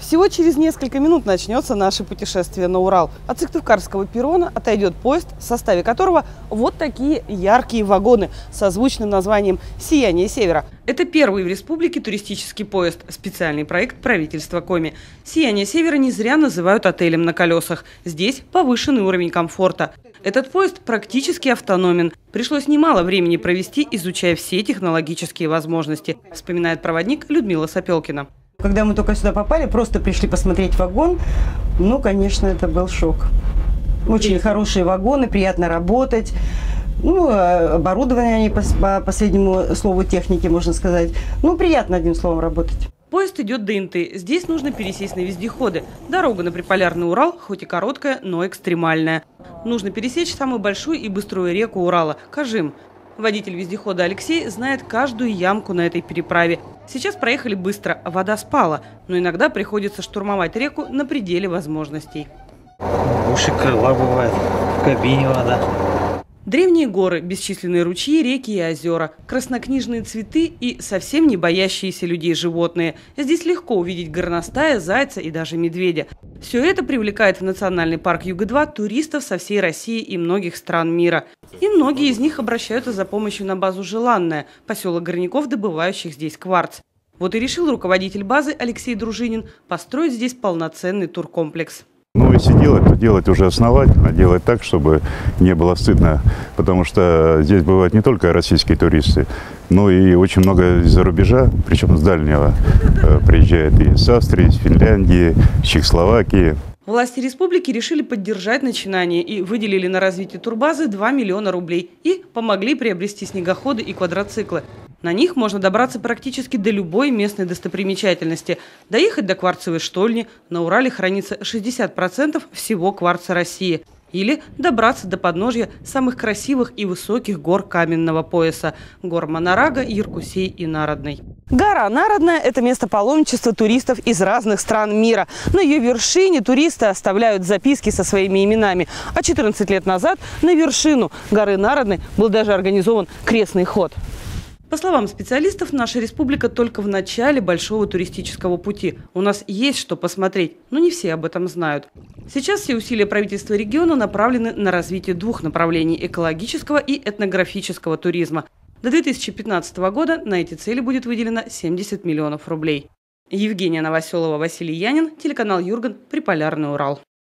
Всего через несколько минут начнется наше путешествие на Урал. От Сыктывкарского перрона отойдет поезд, в составе которого вот такие яркие вагоны со звучным названием «Сияние Севера». Это первый в республике туристический поезд, специальный проект правительства Коми. «Сияние Севера» не зря называют отелем на колесах. Здесь повышенный уровень комфорта. Этот поезд практически автономен. Пришлось немало времени провести, изучая все технологические возможности, вспоминает проводник Людмила Сапелкина. Когда мы только сюда попали, просто пришли посмотреть вагон, ну, конечно, это был шок. Очень хорошие вагоны, приятно работать. Ну, оборудование они по последнему слову техники, можно сказать. Ну, приятно, одним словом, работать. Поезд идет до Инты. Здесь нужно пересесть на вездеходы. Дорога на Приполярный Урал, хоть и короткая, но экстремальная. Нужно пересечь самую большую и быструю реку Урала – Кажим. Водитель вездехода Алексей знает каждую ямку на этой переправе. Сейчас проехали быстро, вода спала, но иногда приходится штурмовать реку на пределе возможностей. Уши крыла бывает, в кабине вода. Древние горы, бесчисленные ручьи, реки и озера, краснокнижные цветы и совсем не боящиеся людей животные. Здесь легко увидеть горностая, зайца и даже медведя. Все это привлекает в национальный парк Юга-2 туристов со всей России и многих стран мира. И многие из них обращаются за помощью на базу «Желанная», поселок горняков, добывающих здесь кварц. Вот и решил руководитель базы Алексей Дружинин построить здесь полноценный туркомплекс. Ну, если делать, то делать уже основательно, делать так, чтобы не было стыдно, потому что здесь бывают не только российские туристы, но и очень много из-за рубежа, причем с дальнего, приезжают и из Австрии, из Финляндии, из Чехословакии. Власти республики решили поддержать начинание и выделили на развитие турбазы 2 миллиона рублей и помогли приобрести снегоходы и квадроциклы. На них можно добраться практически до любой местной достопримечательности. Доехать до кварцевой штольни. На Урале хранится 60% всего кварца России. Или добраться до подножья самых красивых и высоких гор каменного пояса – гор Монорага, Яркусей и Народной. Гора Народная – это место паломничества туристов из разных стран мира. На ее вершине туристы оставляют записки со своими именами. А 14 лет назад на вершину горы Народной был даже организован крестный ход. По словам специалистов, наша республика только в начале большого туристического пути. У нас есть что посмотреть, но не все об этом знают. Сейчас все усилия правительства региона направлены на развитие двух направлений – экологического и этнографического туризма. До 2015 года на эти цели будет выделено 70 миллионов рублей. Евгения Новоселова, Василий Янин, телеканал Юрган, Приполярный Урал.